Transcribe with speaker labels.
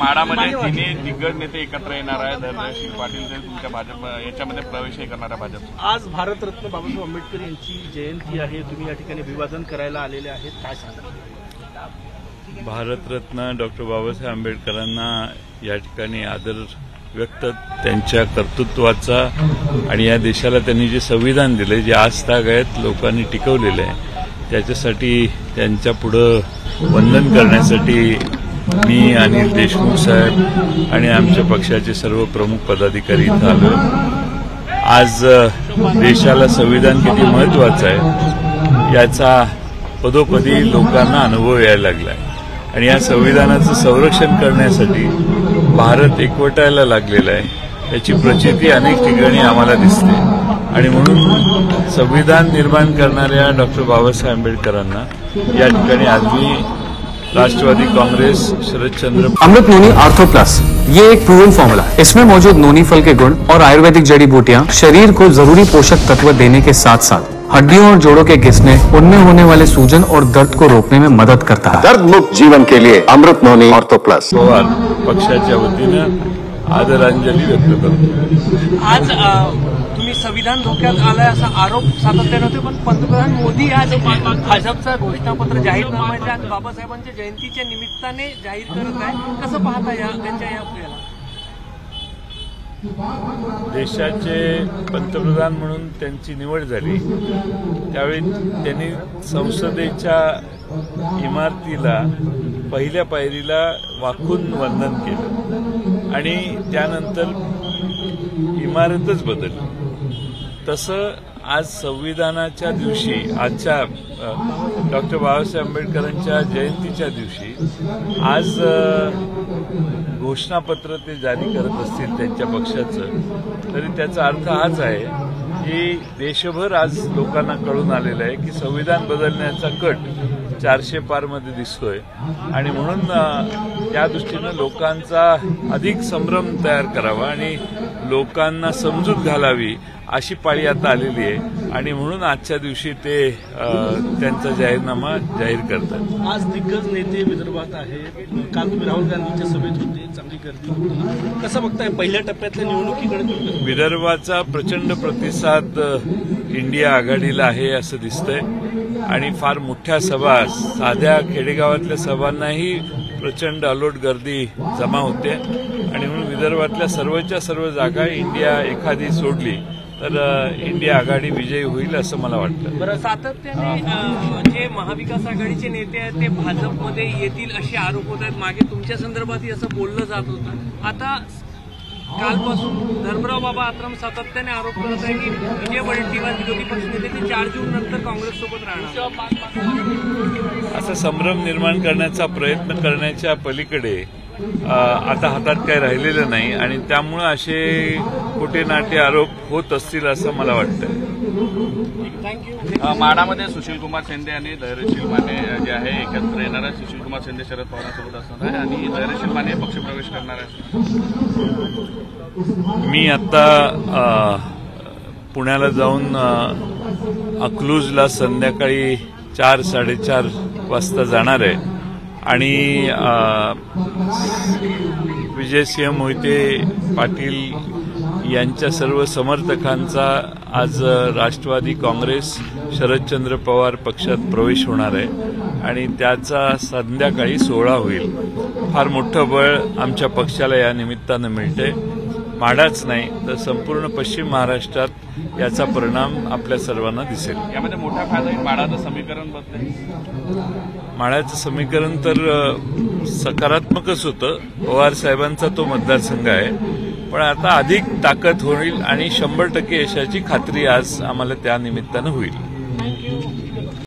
Speaker 1: माडामध्ये तिन्ही दिग्गज नेते एकत्र येणार आहेत. धैर्यशील पाटील जे तुमच्या भाजप याच्यामध्ये प्रवेशही करणार आहे भाजप.
Speaker 2: आज भारतरत्न बाबासाहेब आंबेडकर यांची जयंती आहे, तुम्ही या ठिकाणी अभिवादन करायला आलेले आहेत, काय सांगा?
Speaker 3: भारतरत्न डॉक्टर बाबासाहेब आंबेडकरांना या ठिकाणी आदर व्यक्त त्यांच्या कर्तृत्वाचा आणि या देशाला त्यांनी जे संविधान दिले, जे आजतागायत लोकांनी टिकवलेलं आहे, त्याच्यासाठी त्यांच्या पुढं वंदन करण्यासाठी मी अनिल देशमुख साहेब आणि आमच्या पक्षाचे सर्व प्रमुख पदाधिकारी इथं आलो. आज देशाला संविधान किती महत्वाचं आहे याचा पदोपदी लोकांना अनुभव यायला लागला आहे आणि या संविधानाचं संरक्षण करण्यासाठी भारत एकवटायला लागलेला आहे याची प्रचिती अनेक ठिकाणी आम्हाला दिसते आणि म्हणून संविधान निर्माण करणाऱ्या डॉक्टर बाबासाहेब आंबेडकरांना या ठिकाणी आज मी राष्ट्रवादी कांग्रेस शरदचंद्र
Speaker 4: अमृत नोनी आर्थो प्लस, ये एक प्रूवन फॉर्मूला है। इसमें मौजूद नोनी फल के गुण और आयुर्वेदिक जड़ी बूटियां शरीर को जरूरी पोषक तत्व देने के साथ साथ हड्डियों और जोड़ों के घिसने, उनमें होने वाले सूजन और दर्द को रोकने में मदद करता है।
Speaker 5: दर्द मुक्त जीवन के लिए अमृत नोनी आर्थो प्लस।
Speaker 3: पवार पक्षाच्या वतीनं आदरांजली व्यक्त करतो.
Speaker 2: आज तुम्ही संविधान धोक्यात आलाय असा आरोप सातत्याने होते, पण पंतप्रधान मोदी आज भाजपचा घोषणापत्र जाहीरनामा आज बाबासाहेबांच्या जयंतीच्या निमित्ताने जाहीर करत आहे, कसं पाहता त्यांच्या या क्रियाला?
Speaker 3: देशाचे पंतप्रधान म्हणून त्यांची निवड झाली त्यावेळी त्यांनी संसदेच्या इमारतीला पहिल्या पायरीला वाकून वंदन केलं आणि त्यानंतर इमारतच बदलली. तसं आज संविधानाच्या दिवशी, आजच्या डॉक्टर बाबासाहेब आंबेडकरांच्या जयंतीच्या दिवशी आज घोषणापत्र ते जारी करत असतील त्यांच्या पक्षाचं, तरी त्याचा अर्थ हाच आहे की देशभर आज लोकांना कळून आलेलं आहे की संविधान बदलण्याचा कट 400 पारमध्ये दिसतोय आणि म्हणून त्या दृष्टीनं लोकांचा अधिक संभ्रम तयार करावा आणि लोकांना समजूत घालावी अशी पाळी आता आलेली आहे आणि म्हणून आजच्या दिवशी ते त्यांचा जाहीरनामा जाहीर करतात.
Speaker 2: आज दिग्गज नेते विदर्भात आहेत, काल तुम्ही राहुल गांधींच्या सभेत होते, चांगली गर्दी होती, कसं बघताय पहिल्या टप्प्यातल्या निवडणुकीकडे?
Speaker 3: विदर्भाचा प्रचंड प्रतिसाद इंडिया आघाडीला आहे असं दिसतंय आणि फार मोठ्या सभा, साध्या खेडेगावातल्या सभांनाही प्रचंड अलोट गर्दी जमा होते आणि म्हणून विदर्भातल्या सर्वच्या सर्व जागा इंडिया एखादी सोडली तर इंडिया आघाडी विजयी होईल असं मला वाटतं.
Speaker 2: बरं, सातत्याने जे महाविकास आघाडीचे नेते आहेत ते भाजपमध्ये येतील असे आरोप होत आहेत. मागे तुमच्या संदर्भातही असं बोललं जात होतं. आता कालपासून धर्मराव बाबा आत्रम सातत्याने आरोप करत आहे की विजय वडेट्टीवार विरोधी पक्षनेते ते 4 जून नंतर काँग्रेससोबत राहणार.
Speaker 3: असा संभ्रम निर्माण करण्याचा प्रयत्न करण्याच्या पलीकडे आता हातात काही राहिलेलं नाही आणि त्यामुळे असे खोटे नाटे आरोप होत असतील असं मला वाटतं.
Speaker 1: माडामध्ये सुशीलकुमार शिंदे आणि धैर्यशील माने जे आहे एकत्र येणार आहे. सुशीलकुमार शिंदे शरद पवारांसोबत असणार आहे आणि धैर्यशील माने पक्षप्रवेश करणार आहे.
Speaker 3: मी आता पुण्याला जाऊन अकलूजला संध्याकाळी 4-4:30 वाजता जाणार आहे आणि विजयसिंह मोहिते पाटील यांच्या सर्व समर्थकांचा आज राष्ट्रवादी काँग्रेस शरदचंद्र पवार पक्षात प्रवेश होणार आहे आणि त्याचा संध्याकाळी सोहळा होईल. फार मोठं बळ आमच्या पक्षाला या निमित्तानं मिळते. माढाच नाही तर संपूर्ण पश्चिम महाराष्ट्रात याचा परिणाम आपल्या सर्वांना दिसेल.
Speaker 1: यामध्ये मोठा फायदा येईल. माढाचं समीकरण बदलेल.
Speaker 3: माढाचं समीकरण तर सकारात्मकच होतं. पवार साहेबांचा तो मतदारसंघ आहे, पण आता अधिक ताकद होईल आणि 100% यशाची खात्री आज आम्हाला त्या निमित्तानं होईल.